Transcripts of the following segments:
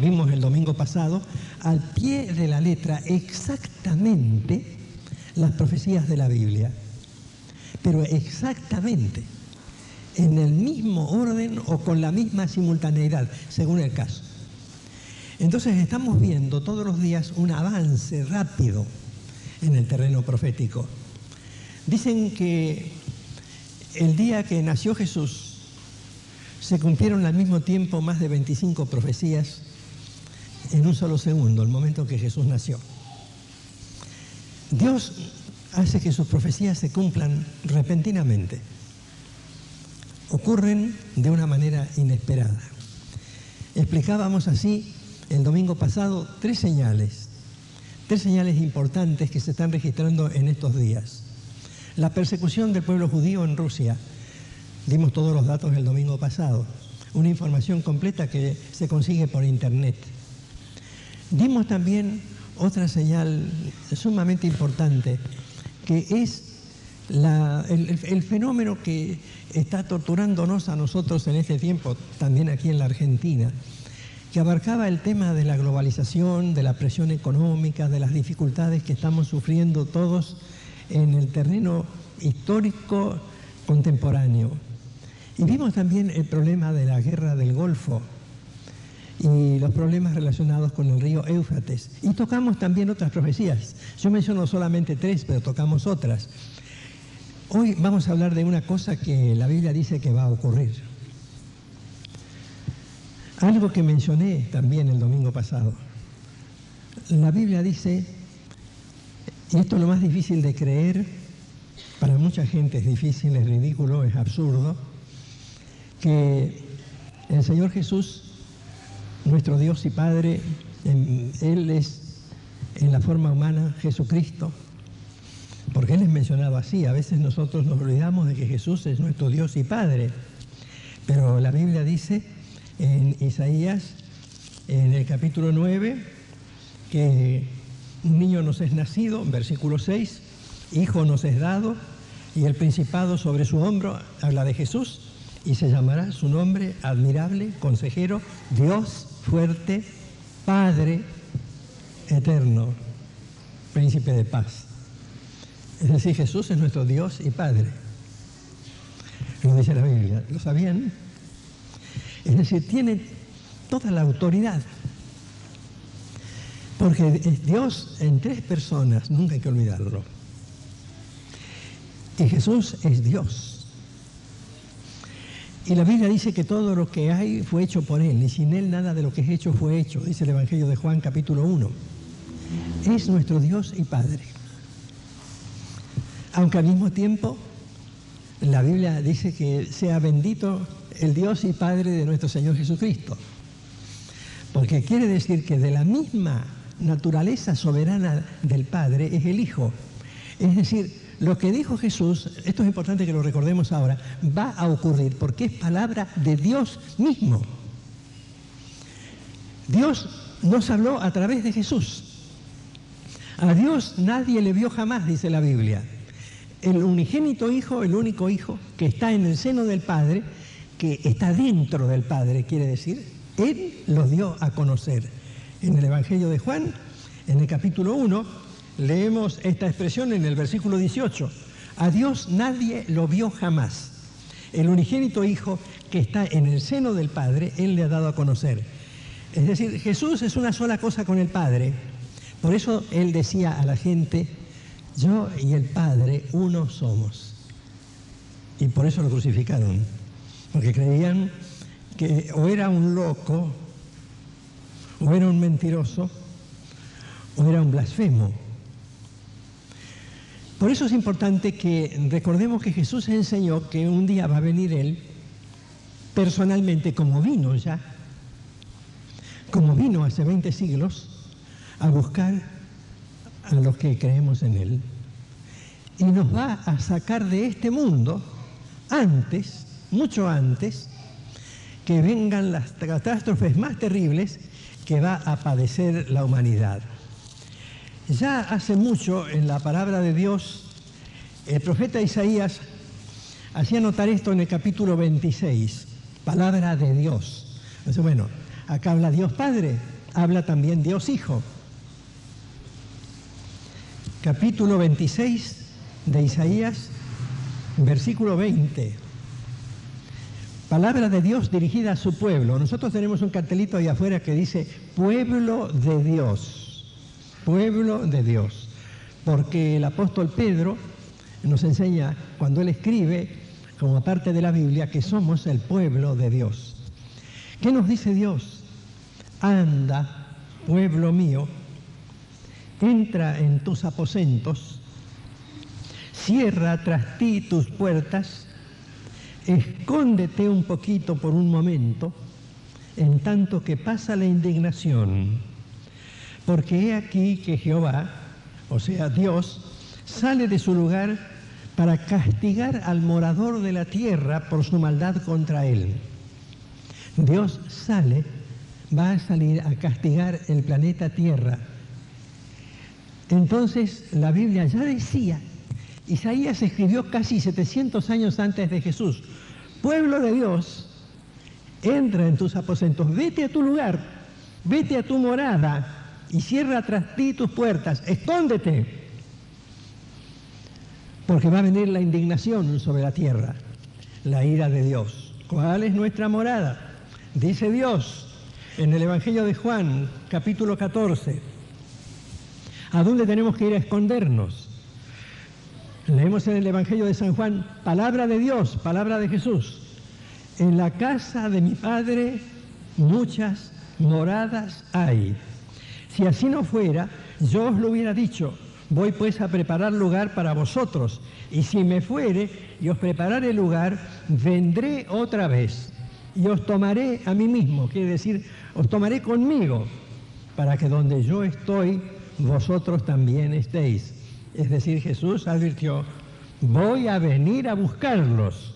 vimos el domingo pasado, al pie de la letra exactamente las profecías de la Biblia, pero exactamente, en el mismo orden o con la misma simultaneidad, según el caso. Entonces estamos viendo todos los días un avance rápido en el terreno profético. Dicen que el día que nació Jesús se cumplieron al mismo tiempo más de 25 profecías en un solo segundo, el momento que Jesús nació. Dios hace que sus profecías se cumplan repentinamente. Ocurren de una manera inesperada. Explicábamos así el domingo pasado tres señales importantes que se están registrando en estos días. La persecución del pueblo judío en Rusia. Dimos todos los datos el domingo pasado. Una información completa que se consigue por internet. Dimos también otra señal sumamente importante, que es el fenómeno que está torturándonos a nosotros en este tiempo, también aquí en la Argentina, que abarcaba el tema de la globalización, de la presión económica, de las dificultades que estamos sufriendo todos en el terreno histórico contemporáneo. Y vimos también el problema de la guerra del Golfo y los problemas relacionados con el río Éufrates. Y tocamos también otras profecías. Yo menciono solamente tres, pero tocamos otras. Hoy vamos a hablar de una cosa que la Biblia dice que va a ocurrir. Algo que mencioné también el domingo pasado. La Biblia dice, y esto es lo más difícil de creer, para mucha gente es difícil, es ridículo, es absurdo, que el Señor Jesús, nuestro Dios y Padre, Él es en la forma humana Jesucristo, porque Él es mencionado así. A veces nosotros nos olvidamos de que Jesús es nuestro Dios y Padre, pero la Biblia dice en Isaías, en el capítulo 9, que un niño nos es nacido, versículo 6, hijo nos es dado, y el principado sobre su hombro, habla de Jesús, y se llamará su nombre admirable, consejero, Dios fuerte, Padre eterno, príncipe de paz. Es decir, Jesús es nuestro Dios y Padre. Lo dice la Biblia. ¿Lo sabían? Es decir, tiene toda la autoridad. Porque es Dios en tres personas, nunca hay que olvidarlo. Y Jesús es Dios. Y la Biblia dice que todo lo que hay fue hecho por Él, y sin Él nada de lo que es hecho fue hecho, dice el Evangelio de Juan, capítulo 1. Es nuestro Dios y Padre. Aunque al mismo tiempo, la Biblia dice que sea bendito el Dios y Padre de nuestro Señor Jesucristo. Porque quiere decir que de la misma naturaleza soberana del Padre es el Hijo. Es decir, lo que dijo Jesús, esto es importante que lo recordemos ahora, va a ocurrir porque es palabra de Dios mismo. Dios nos habló a través de Jesús. A Dios nadie le vio jamás, dice la Biblia. El unigénito Hijo, el único Hijo, que está en el seno del Padre, que está dentro del Padre, quiere decir, Él los dio a conocer. En el Evangelio de Juan, en el capítulo 1, leemos esta expresión en el versículo 18. A Dios nadie lo vio jamás. El unigénito Hijo que está en el seno del Padre, Él le ha dado a conocer. Es decir, Jesús es una sola cosa con el Padre. Por eso Él decía a la gente, yo y el Padre uno somos. Y por eso lo crucificaron. Porque creían que o era un loco, o era un mentiroso, o era un blasfemo. Por eso es importante que recordemos que Jesús enseñó que un día va a venir Él personalmente, como vino ya, como vino hace 20 siglos, a buscar a los que creemos en Él. Y nos va a sacar de este mundo antes, mucho antes, que vengan las catástrofes más terribles que va a padecer la humanidad. Ya hace mucho, en la palabra de Dios, el profeta Isaías hacía notar esto en el capítulo 26, palabra de Dios. Entonces, bueno, acá habla Dios Padre, habla también Dios Hijo. Capítulo 26 de Isaías, versículo 20. Palabra de Dios dirigida a su pueblo. Nosotros tenemos un cartelito ahí afuera que dice pueblo de Dios. Pueblo de Dios. Porque el apóstol Pedro nos enseña, cuando él escribe, como parte de la Biblia, que somos el pueblo de Dios. ¿Qué nos dice Dios? Anda, pueblo mío, entra en tus aposentos, cierra tras ti tus puertas, escóndete un poquito por un momento, en tanto que pasa la indignación. Porque he aquí que Jehová, o sea Dios, sale de su lugar para castigar al morador de la tierra por su maldad contra él. Dios va a salir a castigar el planeta Tierra. Entonces la Biblia ya decía, Isaías escribió casi 700 años antes de Jesús, pueblo de Dios, entra en tus aposentos, vete a tu lugar, vete a tu morada y cierra tras ti tus puertas, escóndete, porque va a venir la indignación sobre la tierra, la ira de Dios. ¿Cuál es nuestra morada? Dice Dios en el Evangelio de Juan, capítulo 14, ¿a dónde tenemos que ir a escondernos? Leemos en el Evangelio de San Juan, palabra de Dios, palabra de Jesús. En la casa de mi Padre muchas moradas hay. Si así no fuera, yo os lo hubiera dicho, voy pues a preparar lugar para vosotros. Y si me fuere y os prepararé lugar, vendré otra vez y os tomaré a mí mismo, quiere decir, os tomaré conmigo, para que donde yo estoy, vosotros también estéis. Es decir, Jesús advirtió, voy a venir a buscarlos.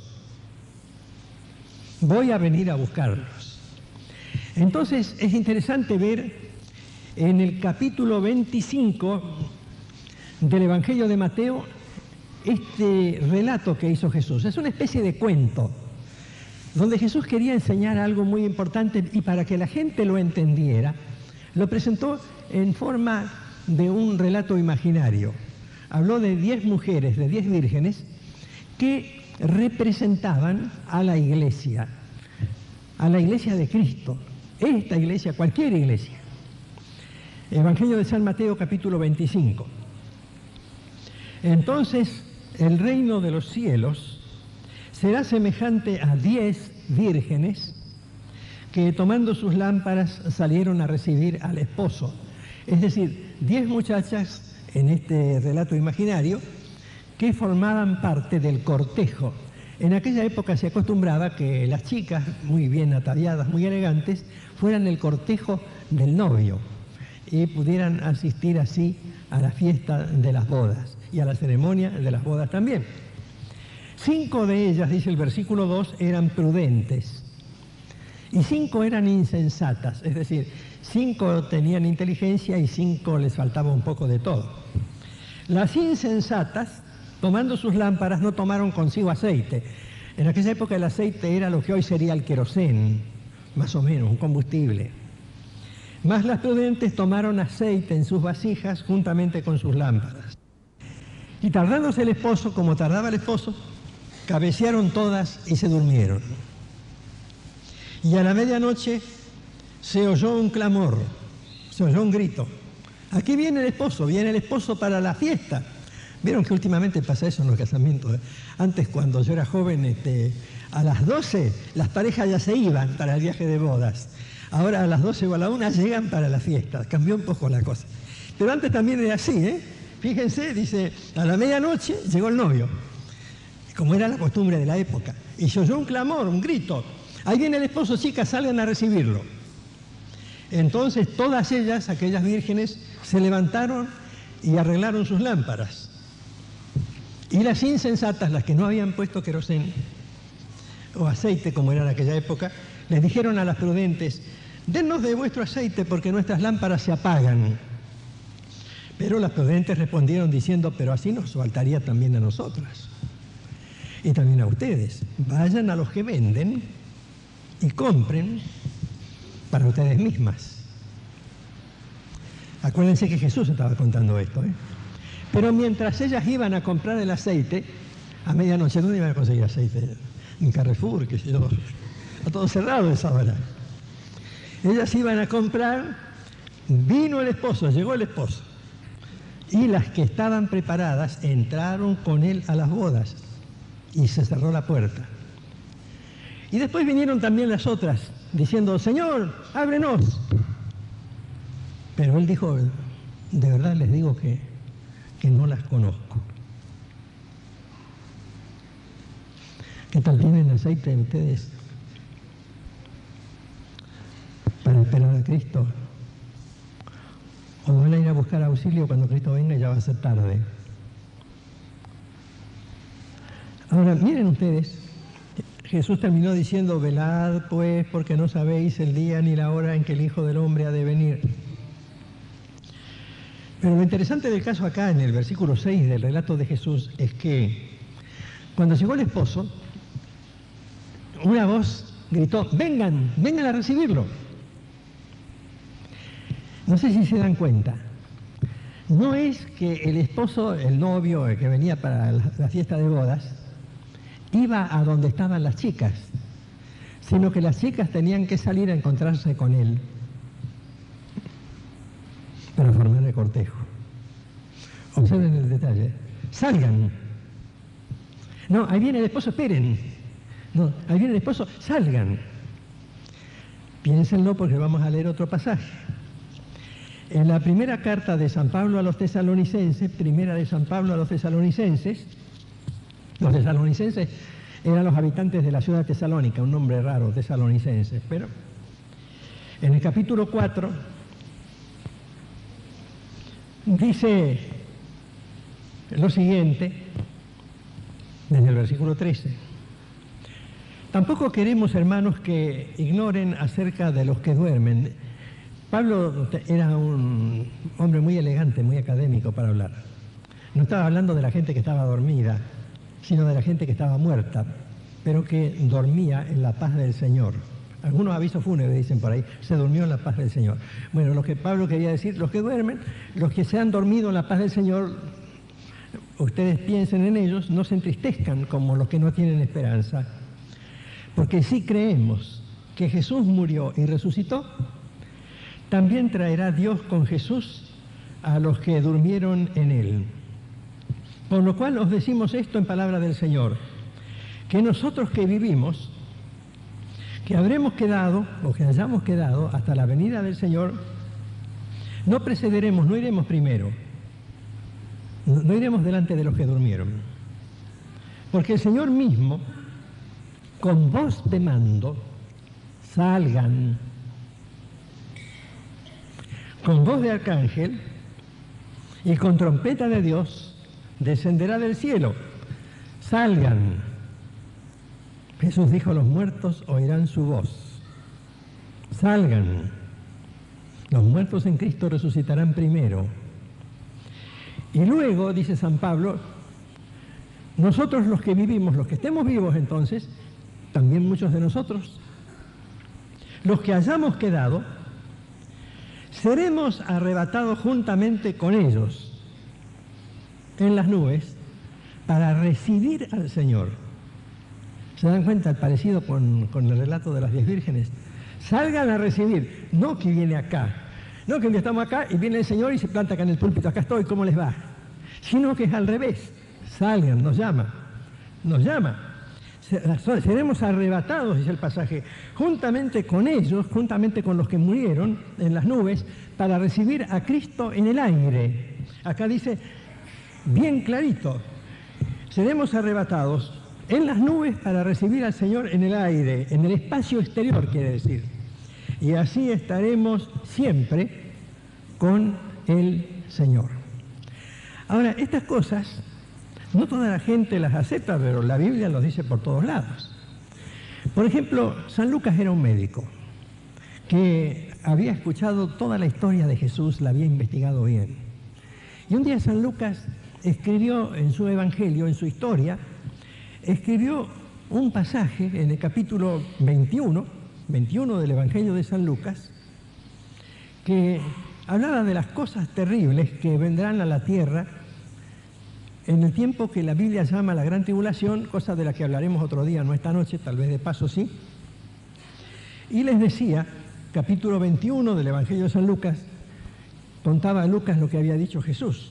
Voy a venir a buscarlos. Entonces es interesante ver en el capítulo 25 del Evangelio de Mateo este relato que hizo Jesús. Es una especie de cuento donde Jesús quería enseñar algo muy importante y para que la gente lo entendiera, lo presentó en forma de un relato imaginario. Habló de 10 mujeres, de 10 vírgenes, que representaban a la iglesia de Cristo. Esta iglesia, cualquier iglesia. Evangelio de San Mateo, capítulo 25. Entonces, el reino de los cielos será semejante a 10 vírgenes que tomando sus lámparas salieron a recibir al esposo. Es decir, 10 muchachas en este relato imaginario que formaban parte del cortejo. En aquella época se acostumbraba que las chicas, muy bien ataviadas, muy elegantes, fueran el cortejo del novio y pudieran asistir así a la fiesta de las bodas y a la ceremonia de las bodas también. 5 de ellas, dice el versículo 2, eran prudentes y 5 eran insensatas, es decir, 5 tenían inteligencia y 5 les faltaba un poco de todo. Las insensatas, tomando sus lámparas, no tomaron consigo aceite. En aquella época el aceite era lo que hoy sería el querosén, más o menos, un combustible. Mas las prudentes tomaron aceite en sus vasijas juntamente con sus lámparas. Y tardándose el esposo, como tardaba el esposo, cabecearon todas y se durmieron. Y a la medianoche se oyó un clamor, se oyó un grito. Aquí viene el esposo para la fiesta. Vieron que últimamente pasa eso en los casamientos. Antes, cuando yo era joven, a las 12 las parejas ya se iban para el viaje de bodas. Ahora a las 12 o a la 1 llegan para la fiesta. Cambió un poco la cosa. Pero antes también era así, ¿eh? Fíjense, dice, a la medianoche llegó el novio, como era la costumbre de la época. Y se oyó un clamor, un grito. Ahí viene el esposo, chicas, salgan a recibirlo. Entonces todas ellas, aquellas vírgenes, se levantaron y arreglaron sus lámparas. Y las insensatas, las que no habían puesto querosén o aceite, como era en aquella época, les dijeron a las prudentes, dennos de vuestro aceite porque nuestras lámparas se apagan. Pero las prudentes respondieron diciendo, pero así nos faltaría también a nosotras. Y también a ustedes. Vayan a los que venden y compren para ustedes mismas. Acuérdense que Jesús estaba contando esto, ¿eh? Pero mientras ellas iban a comprar el aceite, a medianoche, ¿dónde iban a conseguir aceite? En Carrefour, qué sé yo, está todo cerrado a esa hora. Ellas iban a comprar, vino el esposo, llegó el esposo, y las que estaban preparadas entraron con él a las bodas, y se cerró la puerta. Y después vinieron también las otras, diciendo, Señor, ábrenos. Pero él dijo, de verdad les digo que no las conozco. ¿Qué tal tienen aceite ustedes para esperar a Cristo? ¿O van a ir a buscar auxilio cuando Cristo venga y ya va a ser tarde? Ahora, miren ustedes, Jesús terminó diciendo, velad pues, porque no sabéis el día ni la hora en que el Hijo del Hombre ha de venir. Pero lo interesante del caso acá, en el versículo 6 del relato de Jesús, es que cuando llegó el esposo, una voz gritó, vengan, vengan a recibirlo. No sé si se dan cuenta. No es que el esposo, el novio, el que venía para la fiesta de bodas, iba a donde estaban las chicas, sino que las chicas tenían que salir a encontrarse con él para formar el cortejo. Observen el detalle. Salgan. No, ahí viene el esposo, esperen. No, ahí viene el esposo, salgan. Piénsenlo porque vamos a leer otro pasaje. En la primera carta de San Pablo a los tesalonicenses, los tesalonicenses eran los habitantes de la ciudad de Tesalónica, un nombre raro, tesalonicenses, pero en el capítulo 4 dice lo siguiente, desde el versículo 13. Tampoco queremos, hermanos, que ignoren acerca de los que duermen. Pablo era un hombre muy elegante, muy académico para hablar. No estaba hablando de la gente que estaba dormida, sino de la gente que estaba muerta, pero que dormía en la paz del Señor. Algunos avisos fúnebres dicen por ahí, se durmió en la paz del Señor. Bueno, lo que Pablo quería decir, los que duermen, los que se han dormido en la paz del Señor, ustedes piensen en ellos, no se entristezcan como los que no tienen esperanza. Porque si creemos que Jesús murió y resucitó, también traerá Dios con Jesús a los que durmieron en él. Por lo cual os decimos esto en palabra del Señor, que nosotros que vivimos, que habremos quedado, o que hayamos quedado hasta la venida del Señor, no precederemos, no iremos primero, no iremos delante de los que durmieron. Porque el Señor mismo, con voz de mando, salgan, con voz de arcángel y con trompeta de Dios, descenderá del cielo. Salgan. Jesús dijo, los muertos oirán su voz. Salgan. Los muertos en Cristo resucitarán primero. Y luego, dice San Pablo, nosotros los que vivimos, los que estemos vivos entonces, también muchos de nosotros, los que hayamos quedado, seremos arrebatados juntamente con ellos en las nubes para recibir al Señor. ¿Se dan cuenta el parecido con el relato de las 10 vírgenes? Salgan a recibir, no que viene acá, no que estamos acá y viene el Señor y se planta acá en el púlpito, acá estoy, ¿cómo les va? Sino que es al revés, salgan, nos llama. Seremos arrebatados, dice el pasaje, juntamente con ellos, juntamente con los que murieron en las nubes, para recibir a Cristo en el aire. Acá dice, bien clarito, seremos arrebatados en las nubes para recibir al Señor en el aire, en el espacio exterior, quiere decir. Y así estaremos siempre con el Señor. Ahora, estas cosas, no toda la gente las acepta, pero la Biblia los dice por todos lados. Por ejemplo, San Lucas era un médico que había escuchado toda la historia de Jesús, la había investigado bien. Y un día San Lucas escribió en su evangelio, en su historia, escribió un pasaje en el capítulo 21 del evangelio de San Lucas, que hablaba de las cosas terribles que vendrán a la tierra en el tiempo que la Biblia llama la Gran Tribulación, cosa de la que hablaremos otro día, no esta noche, tal vez de paso sí. Y les decía, capítulo 21 del Evangelio de San Lucas, contaba a Lucas lo que había dicho Jesús.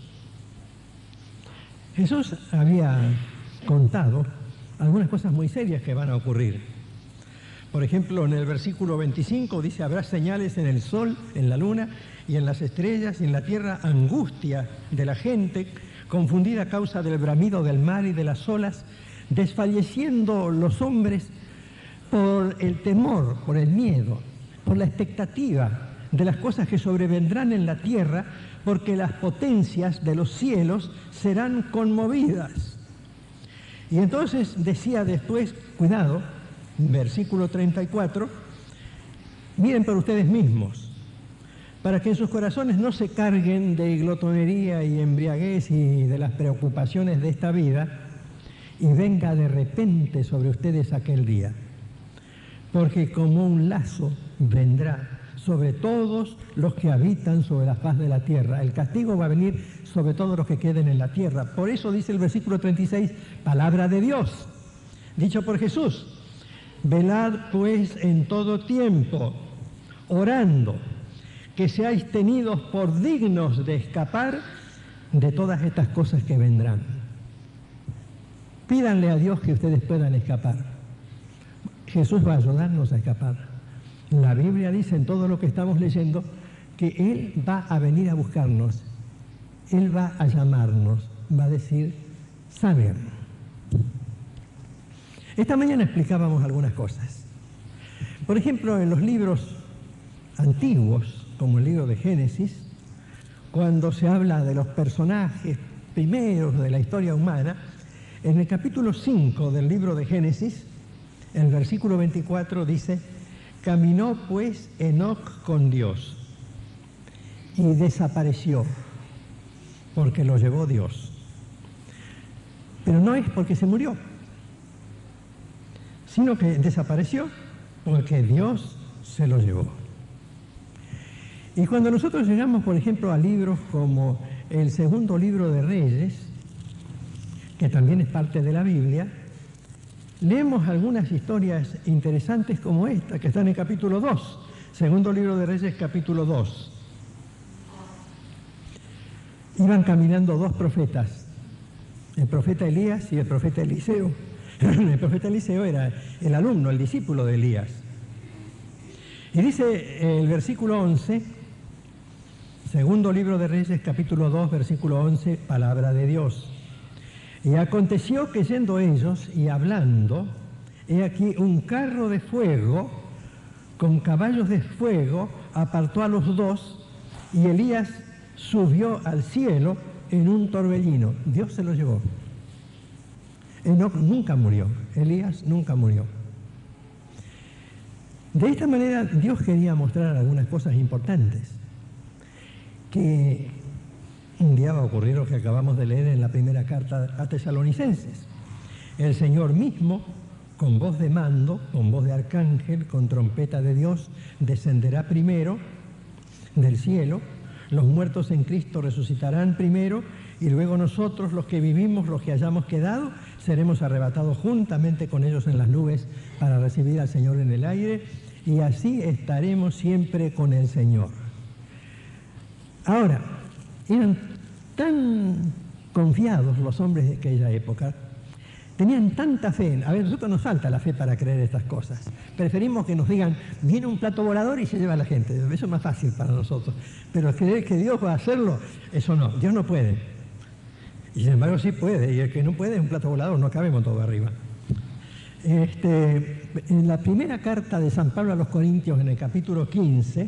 Jesús había contado algunas cosas muy serias que van a ocurrir. Por ejemplo, en el versículo 25 dice, habrá señales en el sol, en la luna y en las estrellas, y en la tierra angustia de la gente, confundida a causa del bramido del mar y de las olas, desfalleciendo los hombres por el temor, por el miedo, por la expectativa de las cosas que sobrevendrán en la tierra, porque las potencias de los cielos serán conmovidas. Y entonces decía después, cuidado, versículo 34, miren por ustedes mismos, para que en sus corazones no se carguen de glotonería y embriaguez y de las preocupaciones de esta vida, y venga de repente sobre ustedes aquel día. Porque como un lazo vendrá sobre todos los que habitan sobre la faz de la tierra. El castigo va a venir sobre todos los que queden en la tierra. Por eso dice el versículo 36, palabra de Dios, dicho por Jesús. Velad pues en todo tiempo, orando, que seáis tenidos por dignos de escapar de todas estas cosas que vendrán. Pídanle a Dios que ustedes puedan escapar. Jesús va a ayudarnos a escapar. La Biblia dice en todo lo que estamos leyendo que Él va a venir a buscarnos. Él va a llamarnos, va a decir, salgan. Esta mañana explicábamos algunas cosas. Por ejemplo, en los libros antiguos, como el libro de Génesis, cuando se habla de los personajes primeros de la historia humana, en el capítulo 5 del libro de Génesis, el versículo 24 dice, caminó pues Enoc con Dios y desapareció porque lo llevó Dios. Pero no es porque se murió, sino que desapareció porque Dios se lo llevó. Y cuando nosotros llegamos, por ejemplo, a libros como el segundo libro de Reyes, que también es parte de la Biblia, leemos algunas historias interesantes como esta, que está en el capítulo 2, segundo libro de Reyes, capítulo 2. Iban caminando dos profetas, el profeta Elías y el profeta Eliseo. El profeta Eliseo era el alumno, el discípulo de Elías. Y dice el versículo 11, segundo libro de Reyes, capítulo 2, versículo 11, palabra de Dios. Y aconteció que yendo ellos y hablando, he aquí un carro de fuego con caballos de fuego apartó a los dos, y Elías subió al cielo en un torbellino. Dios se lo llevó. Enoc nunca murió, Elías nunca murió. De esta manera Dios quería mostrar algunas cosas importantes, que un día va a ocurrir lo que acabamos de leer en la primera carta a Tesalonicenses. El Señor mismo, con voz de mando, con voz de arcángel, con trompeta de Dios, descenderá primero del cielo. Los muertos en Cristo resucitarán primero, y luego nosotros, los que vivimos, los que hayamos quedado, seremos arrebatados juntamente con ellos en las nubes para recibir al Señor en el aire, y así estaremos siempre con el Señor. Ahora, eran tan confiados los hombres de aquella época, tenían tanta fe. A ver, a nosotros nos falta la fe para creer estas cosas. Preferimos que nos digan, viene un plato volador y se lleva a la gente. Eso es más fácil para nosotros. Pero creer que Dios va a hacerlo, eso no. Dios no puede. Y sin embargo sí puede. Y el que no puede es un plato volador, no cabemos todo arriba. En la primera carta de San Pablo a los Corintios, en el capítulo 15,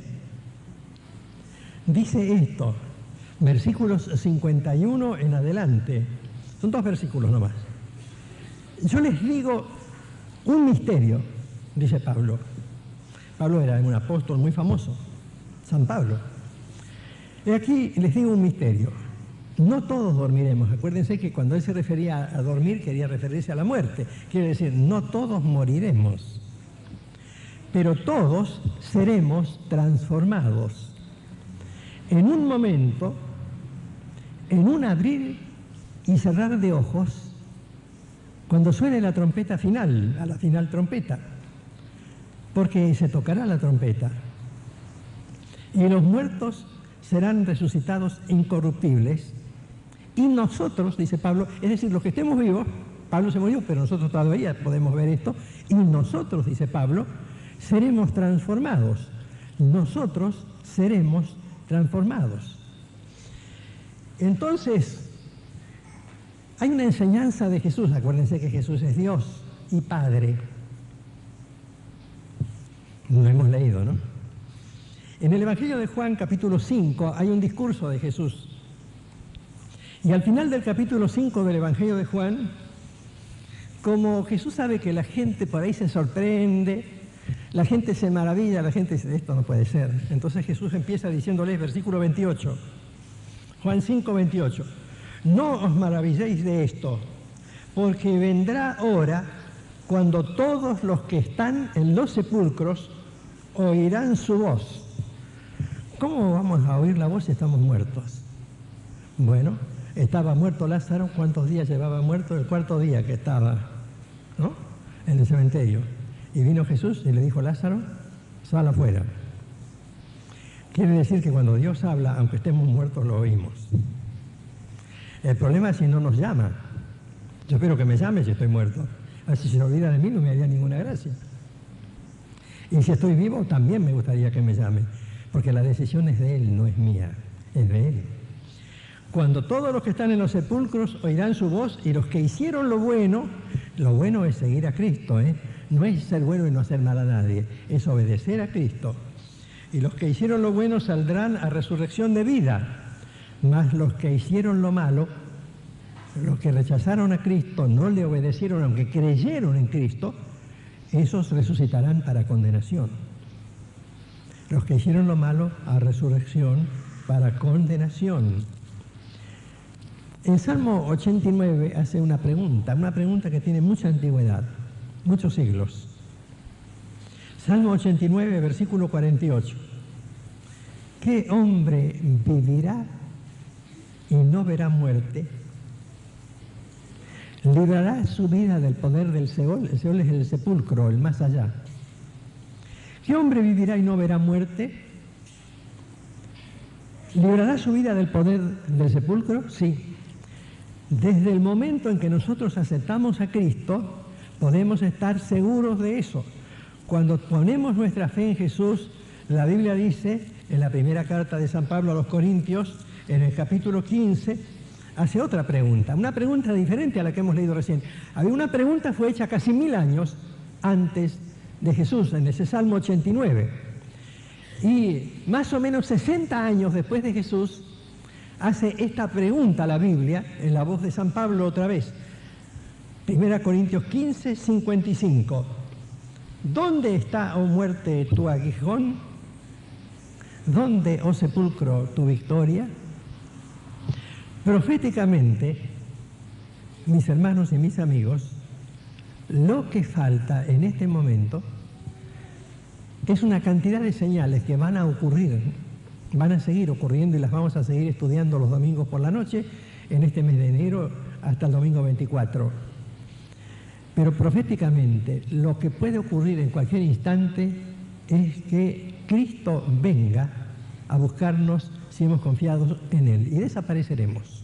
dice esto, versículos 51 en adelante. Son dos versículos nomás. Yo les digo un misterio, dice Pablo. Pablo era un apóstol muy famoso, San Pablo. Y aquí les digo un misterio. No todos dormiremos. Acuérdense que cuando él se refería a dormir, quería referirse a la muerte. Quiere decir, no todos moriremos, pero todos seremos transformados en un momento, en un abrir y cerrar de ojos, cuando suene la trompeta final, a la final trompeta, porque se tocará la trompeta y los muertos serán resucitados incorruptibles y nosotros, dice Pablo, es decir, los que estemos vivos, Pablo se murió, pero nosotros todavía podemos ver esto, y nosotros, dice Pablo, seremos transformados. Nosotros seremos transformados. Entonces, hay una enseñanza de Jesús, acuérdense que Jesús es Dios y Padre. Lo hemos leído, ¿no? En el Evangelio de Juan, capítulo 5, hay un discurso de Jesús. Y al final del capítulo 5 del Evangelio de Juan, como Jesús sabe que la gente por ahí se sorprende, la gente se maravilla, la gente dice, esto no puede ser. Entonces Jesús empieza diciéndoles, versículo 28, Juan 5, 28, no os maravilléis de esto, porque vendrá hora cuando todos los que están en los sepulcros oirán su voz. ¿Cómo vamos a oír la voz si estamos muertos? Bueno, estaba muerto Lázaro, ¿cuántos días llevaba muerto? El cuarto día que estaba, ¿no?, en el cementerio. Y vino Jesús y le dijo, Lázaro, sal afuera. Quiere decir que cuando Dios habla, aunque estemos muertos, lo oímos. El problema es si no nos llama. Yo espero que me llame si estoy muerto. A ver, si se olvida de mí no me haría ninguna gracia. Y si estoy vivo, también me gustaría que me llame. Porque la decisión es de Él, no es mía, es de Él. Cuando todos los que están en los sepulcros oirán su voz y los que hicieron lo bueno es seguir a Cristo, no es ser bueno y no hacer mal a nadie, es obedecer a Cristo. Y los que hicieron lo bueno saldrán a resurrección de vida, mas los que hicieron lo malo, los que rechazaron a Cristo, no le obedecieron aunque creyeron en Cristo, esos resucitarán para condenación. Los que hicieron lo malo a resurrección para condenación. El Salmo 89 hace una pregunta que tiene mucha antigüedad, muchos siglos. Salmo 89, versículo 48. ¿Qué hombre vivirá y no verá muerte? Librará su vida del poder del Seol. El Seol es el sepulcro, el más allá. ¿Qué hombre vivirá y no verá muerte? ¿Librará su vida del poder del sepulcro? Sí. Desde el momento en que nosotros aceptamos a Cristo, podemos estar seguros de eso. Cuando ponemos nuestra fe en Jesús, la Biblia dice, en la primera carta de San Pablo a los Corintios, en el capítulo 15, hace otra pregunta, una pregunta diferente a la que hemos leído recién. Había una pregunta fue hecha casi 1000 años antes de Jesús, en ese Salmo 89. Y más o menos 60 años después de Jesús, hace esta pregunta a la Biblia, en la voz de San Pablo otra vez. 1 Corintios 15, 55. ¿Dónde está, oh muerte, tu aguijón? ¿Dónde, oh sepulcro, tu victoria? Proféticamente, mis hermanos y mis amigos, lo que falta en este momento es una cantidad de señales que van a ocurrir, van a seguir ocurriendo y las vamos a seguir estudiando los domingos por la noche en este mes de enero hasta el domingo 24. Pero proféticamente lo que puede ocurrir en cualquier instante es que Cristo venga a buscarnos si hemos confiado en Él y desapareceremos.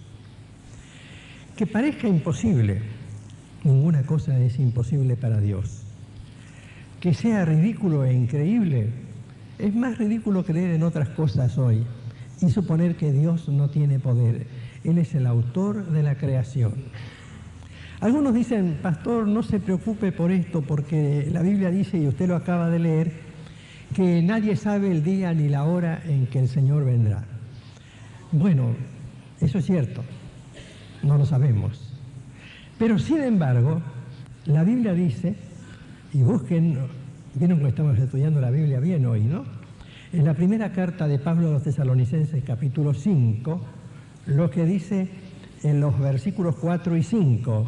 Que parezca imposible, ninguna cosa es imposible para Dios. Que sea ridículo e increíble, es más ridículo creer en otras cosas hoy y suponer que Dios no tiene poder. Él es el autor de la creación. Algunos dicen, pastor, no se preocupe por esto porque la Biblia dice, y usted lo acaba de leer, que nadie sabe el día ni la hora en que el Señor vendrá. Bueno, eso es cierto, no lo sabemos. Pero sin embargo, la Biblia dice, y busquen, vieron que estamos estudiando la Biblia bien hoy, ¿no? En la primera carta de Pablo a los Tesalonicenses, capítulo 5, lo que dice en los versículos 4 y 5,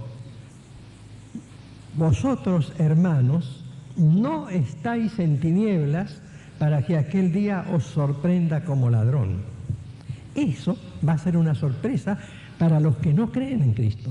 vosotros, hermanos, no estáis en tinieblas para que aquel día os sorprenda como ladrón. Eso va a ser una sorpresa para los que no creen en Cristo.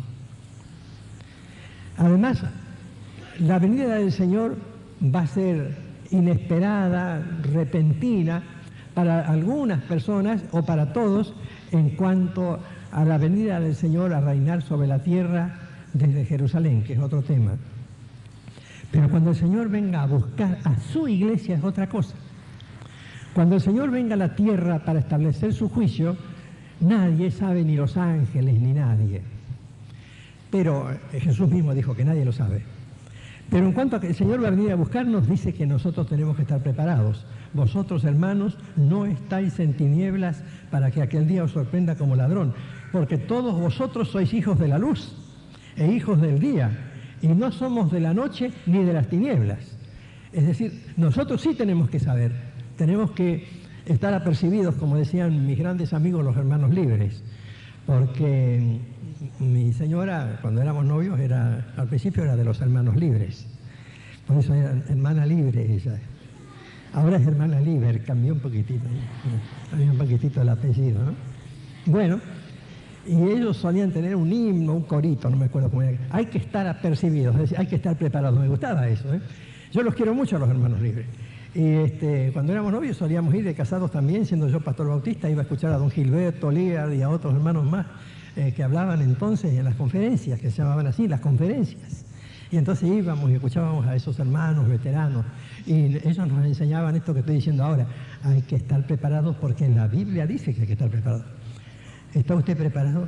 Además, la venida del Señor va a ser inesperada, repentina, para algunas personas o para todos, en cuanto a la venida del Señor a reinar sobre la tierra desde Jerusalén, que es otro tema. Pero cuando el Señor venga a buscar a su iglesia es otra cosa. Cuando el Señor venga a la tierra para establecer su juicio, nadie sabe, ni los ángeles, ni nadie. Pero Jesús mismo dijo que nadie lo sabe. Pero en cuanto a que el Señor va a venir a buscarnos, dice que nosotros tenemos que estar preparados. Vosotros, hermanos, no estáis en tinieblas para que aquel día os sorprenda como ladrón, porque todos vosotros sois hijos de la luz e hijos del día, y no somos de la noche ni de las tinieblas. Es decir, nosotros sí tenemos que saber, tenemos que estar apercibidos, como decían mis grandes amigos los hermanos libres, porque mi señora, cuando éramos novios, al principio era de los hermanos libres, por eso era hermana libre ella. Ahora es hermana libre, cambió un poquitito el apellido, ¿no? Bueno, y ellos solían tener un himno, un corito, no me acuerdo cómo era. Hay que estar apercibidos, es decir, hay que estar preparados. Me gustaba eso, ¿eh? Yo los quiero mucho a los hermanos libres. Y cuando éramos novios solíamos ir de casados también, siendo yo pastor bautista, iba a escuchar a don Gilberto Lear y a otros hermanos más que hablaban entonces en las conferencias, que se llamaban así, las conferencias. Y entonces íbamos y escuchábamos a esos hermanos veteranos y ellos nos enseñaban esto que estoy diciendo ahora. Hay que estar preparados porque la Biblia dice que hay que estar preparados. ¿Está usted preparado?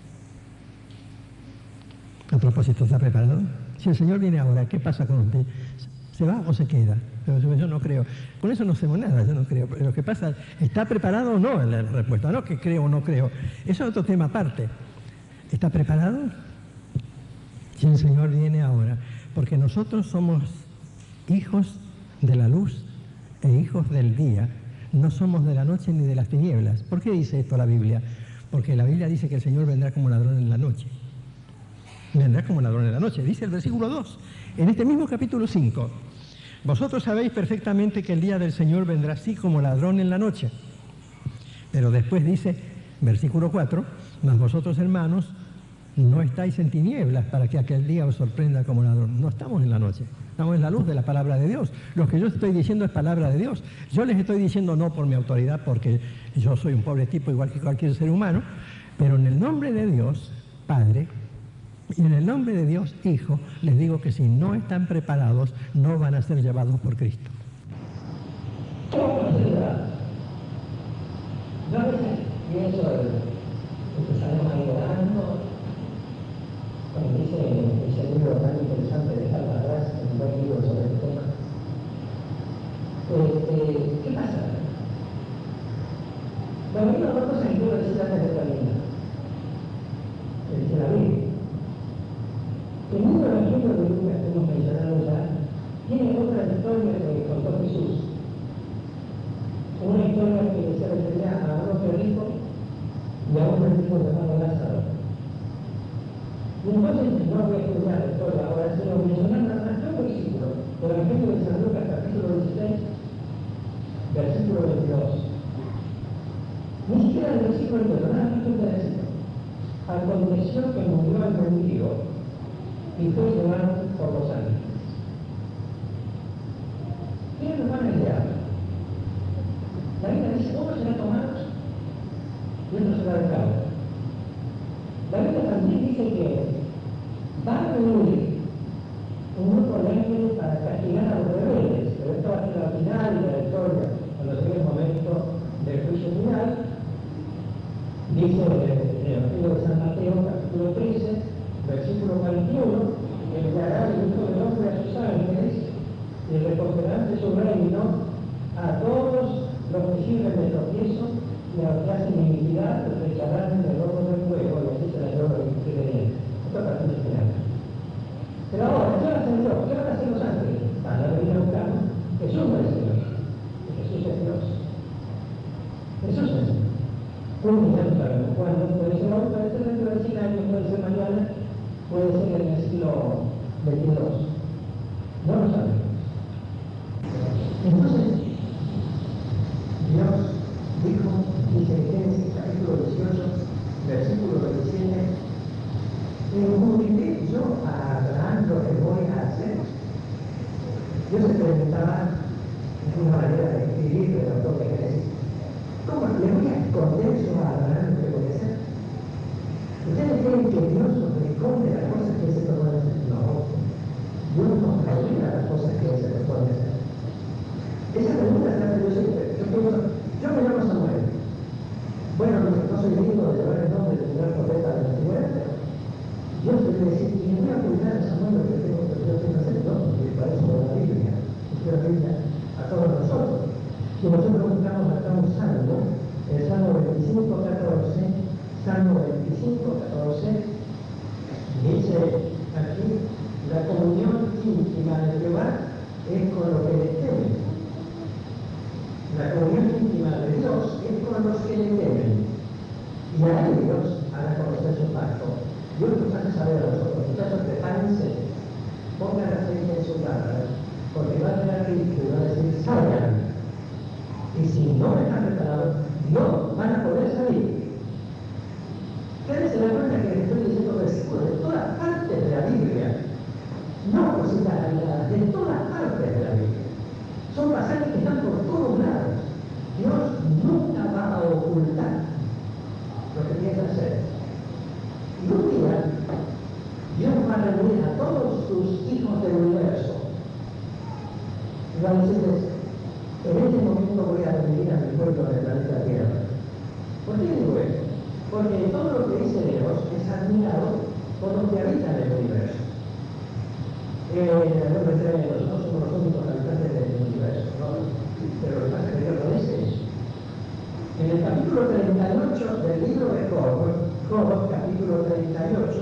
A propósito, ¿está preparado? Si el Señor viene ahora, ¿qué pasa con usted? ¿Se va o se queda? Pero yo no creo. Con eso no hacemos nada, yo no creo. Lo que pasa, ¿está preparado o no? La respuesta, no que creo o no creo. Eso es otro tema aparte. ¿Está preparado? Si el Señor viene ahora. Porque nosotros somos hijos de la luz e hijos del día. No somos de la noche ni de las tinieblas. ¿Por qué dice esto la Biblia? Porque la Biblia dice que el Señor vendrá como ladrón en la noche. Vendrá como ladrón en la noche. Dice el versículo 2, en este mismo capítulo 5. Vosotros sabéis perfectamente que el día del Señor vendrá así como ladrón en la noche. Pero después dice, versículo 4, mas vosotros, hermanos, no estáis en tinieblas para que aquel día os sorprenda como ladrón. No estamos en la noche, estamos en la luz de la palabra de Dios. Lo que yo estoy diciendo es palabra de Dios. Yo les estoy diciendo no por mi autoridad, porque yo soy un pobre tipo igual que cualquier ser humano, pero en el nombre de Dios, Padre, y en el nombre de Dios, Hijo, les digo que si no están preparados, no van a ser llevados por Cristo. Yo a veces pienso que salimos ahí orando, cuando dice ese libro tan interesante de Carlos Atrás, un buen libro sobre el tema. ¿Qué pasa? Bueno, hay una cosa que quiero decir antes de terminar. Dice la Biblia. El mismo Evangelio de Lucas que hemos mencionado ya tiene otra historia que contó Jesús. Una historia que se refería a un hombre rico y a un rico llamado Lázaro. Y entonces, no voy a estudiar la historia ahora, sino mencionar nada más un versículo del Evangelio de San Lucas, capítulo 16, versículo 22. Ni siquiera el versículo entero, nada más que un pedacito. Aconteció que murió el mendigo y fue llevado por los ángeles. ¿Qué nos van a enviar? La Biblia dice, uno será tomado y otro será dejado. La Biblia también dice que va a venir un grupo de ángeles para castigar a los rebeldes, pero esto va a ser al final de la historia, cuando llegue el momento del juicio final. Dice en el Evangelio de San Mateo, capítulo 13, versículo 41, enviará el Hijo del Hombre a sus ángeles y recogerán de su reino a todos los que sirven de tropiezo y a los que hacen iniquidad, los echarán en el horno del fuego, y así se la lleva el ingrediente. Esto es para el final. Pero ahora, ¿qué va a hacer Dios? ¿Qué van a hacer los ángeles? Van a venir a buscarnos. Jesús no es Dios. Jesús es Dios. Jesús es Dios. Un día no sabemos cuándo, puede ser hoy, puede ser dentro de 100 años, puede ser mañana, puede ser en el siglo XXII. No lo sabemos. Entonces, Dios dijo, dice en Génesis capítulo versículo 27, ¿cumpliré yo a Abraham lo que voy a hacer? Yo se preguntaba, es una manera de escribir del autor de Génesis, ¿cómo le voy a esconder yo a Abraham lo que voy a hacer? ¿Ustedes creen que Dios nos esconde las cosas que Él se propone hacer? No. Dios nos revela las cosas que Él se propone hacer. Esa pregunta se hace yo siempre. Yo me llamo Samuel. Bueno, no soy digno de llevar el nombre del primer profeta de la antigüedad, pero Dios debe decir, y le voy a ocultar a Samuel lo que yo tengo que hacer, no, porque para eso de la Biblia, es la Biblia a todos nosotros. Si nosotros buscamos acá un salmo, el Salmo 25, 14, Salmo 25, 14, dice aquí, la comunión íntima de Jehová es con los que le temen. La comunión íntima de Dios es con los que le temen. Y a ellos hará conocer su pacto. Dios nos hace saber a nosotros, muchachos, prepárense, pongan aceite en su cámara, porque va a tener rico y va a decir, salgan. Y si no están preparados, no van a poder salir. Ustedes se dan cuenta que les estoy diciendo versículos de todas partes de la Biblia, no cositas aisladas, de todas partes de la Biblia. Son pasajes que están por todos lados. Dios nunca va a ocultar lo que piensa hacer. Y un día, Dios va a reunir a todos sus hijos del universo. Y va a decirles, en este momento voy a reunir a mi pueblo del planeta Tierra. ¿Por qué digo esto? Porque todo lo que dice Dios es admirado por los que habitan el universo. Nosotros somos los únicos habitantes del universo, ¿no? Pero lo que pasa es que Dios no dice eso. En el capítulo 38 del libro de Job, capítulo 38,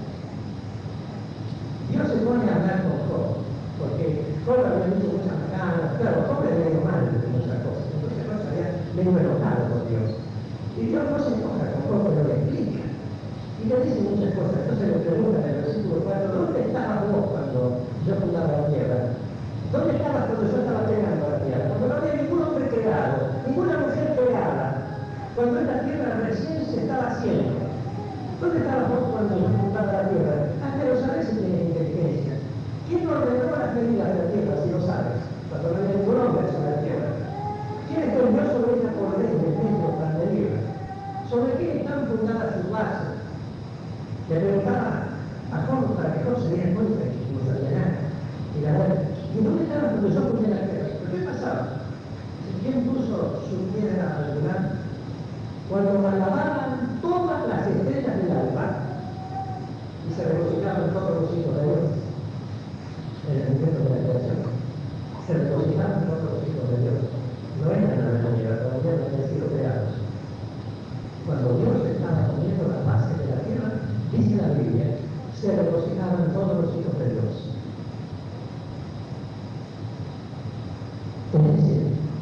Dios se pone a hablar con Job, porque Job había dicho muchas macanas, claro, Job le había ido mal de muchas cosas, entonces Job se había medio enojado con Dios. Y Dios no se enoja con Job, pero le explica. Y le dice muchas cosas. Entonces le pregunta en el versículo 4, ¿dónde estabas vos cuando yo fundaba la tierra? ¿Dónde estabas cuando yo estaba creando la tierra? Cuando no había ningún hombre creado, ninguna mujer creada, cuando esta tierra recién se estaba haciendo. ¿Dónde estabas vos cuando yo fundaba la tierra? Ah, pero sabes si tienes inteligencia. ¿Quién ordenó las medidas de la tierra, si lo sabes? Cuando no hay ningún hombre sobre la tierra. ¿Quién escogió sobre ella por ley de metro para medirla? ¿Sobre qué están fundadas sus bases? Le preguntaba a Job para que Job se diera cuenta que no sabía nada. Y la verdad, ¿y dónde estaba cuando yo fundé la tierra? ¿Pero qué pasaba? ¿Quién puso su piedra al lugar? Cuando alababan todas las estrellas del alba y se regocijaban todos los hijos de Dios en el momento de la creación. Se regocijaban todos los hijos de Dios. No eran la humanidad, todavía no habían sido creados. Cuando Dios estaba poniendo las bases de la tierra, dice la Biblia, se regocijaban todos los hijos de Dios. Es decir,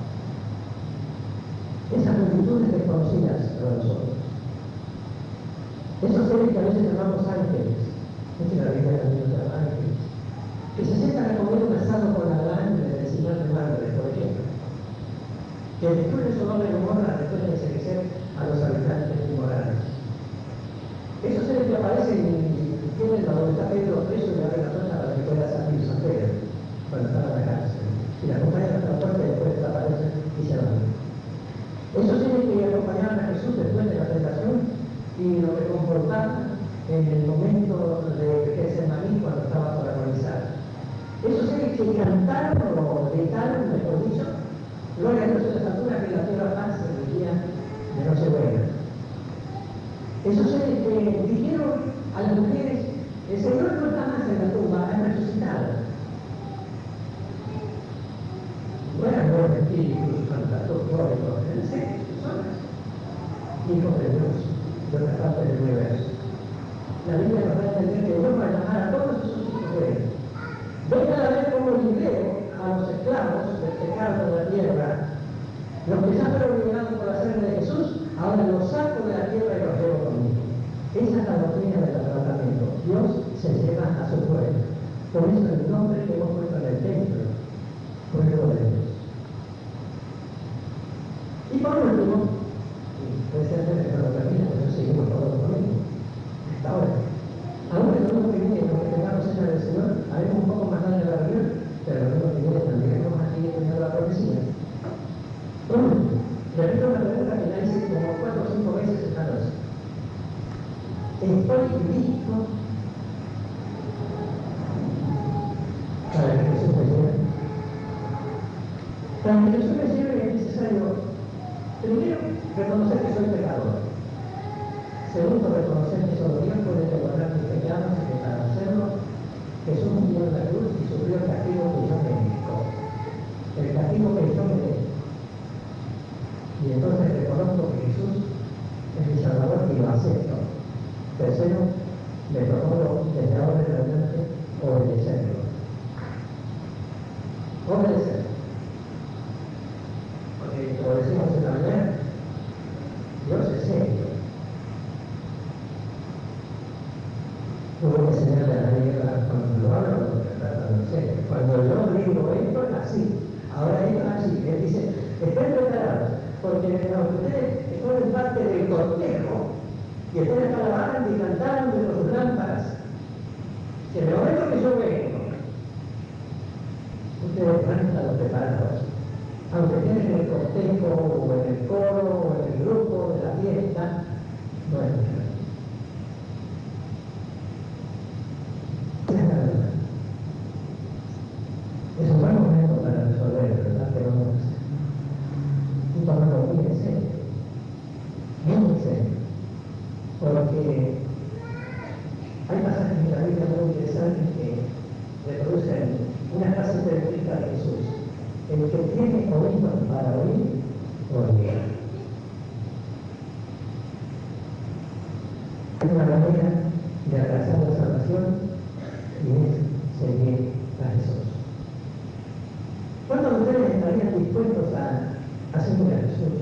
esas multitudes desconocidas para nosotros, esos seres que a veces llamamos ángeles, es la Biblia también los llama ángeles, que se sientan a comer un asado con la grande del Señor de Madre, por ejemplo, que destruyen Sodoma y Gomorra después de enseguecer a los habitantes inmorales. Esos seres que aparecen y tienen a donde está Pedro preso y le abren la puerta para que pueda salir San Pedro cuando está en la cárcel. Y la acompañan hasta la puerta y después desaparecen y se van. Esos seres que acompañaban a Jesús después de la tentación y lo reconfortaban en el momento de Getsemaní cuando estaba por agonizar. Esos seres que cantaron o gritaron, mejor dicho, gloria a Dios en las alturas que la tierra paz en el día de Nochebuena. Esos seres que dijeron a las mujeres, el Señor no está más en la tumba, ha resucitado. No eran los espíritus fantásticos, eran seres, personas, hijos de Dios, de otra parte del universo. La Biblia nos da a entender que Dios va a llamar a todos esos hijos de Él. Vengan a ver cómo libero a los esclavos del pecado de la tierra. Los que ya fueron liberados por la sangre de Jesús, ahora los saco de la tierra y los llevo conmigo. Esa es la doctrina del tratamiento. Dios se lleva a su pueblo. Por eso el nombre que hemos puesto en el templo, pueblo de Dios. Y por último, puede ser que no lo termine, pero seguimos todos los Estoy listo para que Jesús me lleve. Para que Jesús me lleve es necesario, primero, reconocer que soy pecador. Segundo, reconocer que solo Dios puede perdonar mis pecados y que para hacerlo Jesús murió en la cruz y sufrió el castigo que yo merezco. El castigo que yo merezco. Y entonces reconozco que Jesús es mi Salvador y lo acepto. Tercero, me propongo desde ahora en adelante obedecerlo. Obedecerlo. Porque como decimos en la mañana, Dios es serio. Tuve que enseñarle a la Eva cuando lo hablo, cuando yo digo esto es así, ahora esto es así. Él dice, estén preparados, porque aunque ustedes formen parte del cortejo y estén alabando y cantando de sus lámparas, si en el momento que yo vengo, ustedes van a estar preparados, aunque estén en el cortejo o en el coro o en el grupo de la fiesta, bueno. Es un buen momento para resolver, ¿verdad? Pero no sé. Y tomarlo muy en serio. Muy en serio. Porque hay pasajes en la Biblia muy interesantes que reproducen una frase característica de Jesús. El que tiene oídos para oír, oiga. Hay una manera de abrazar la salvación y es seguir a Jesús. ¿Cuántos de ustedes estarían dispuestos a seguir a Jesús?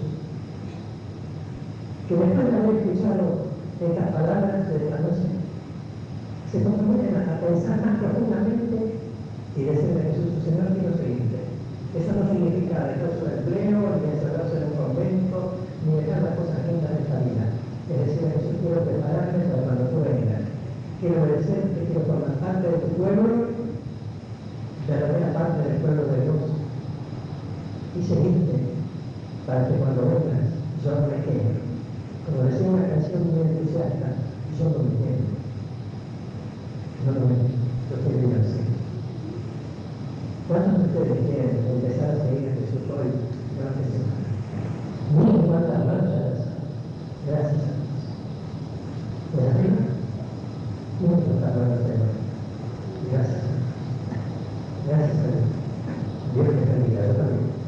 Que después de haber escuchado estas palabras de esta noche, se comprometen a pensar más profundamente y decirle a Jesús, Señor, quiero seguirte. Eso no significa dejar su empleo, ni encerrarse en un convento, ni dejar las cosas lindas de esta vida. Es decir, a Jesús, quiero prepararme para cuando tú vengas. Quiero obedecerte, quiero formar parte de tu pueblo, verdadera parte del pueblo de Dios, y seguirte para que cuando vengas yo no me quede. Como decía una canción muy entusiasta, yo no me quedo. No me quedo. Yo quiero ir al cielo. ¿Cuántos de ustedes quieren empezar a seguir a Jesús hoy durante semana? Miren cuántas marchas. Gracias a Dios. De arriba, miren cuántas marchas de hoy. Gracias a Dios. Gracias a Dios. Dios te bendiga. Yo también.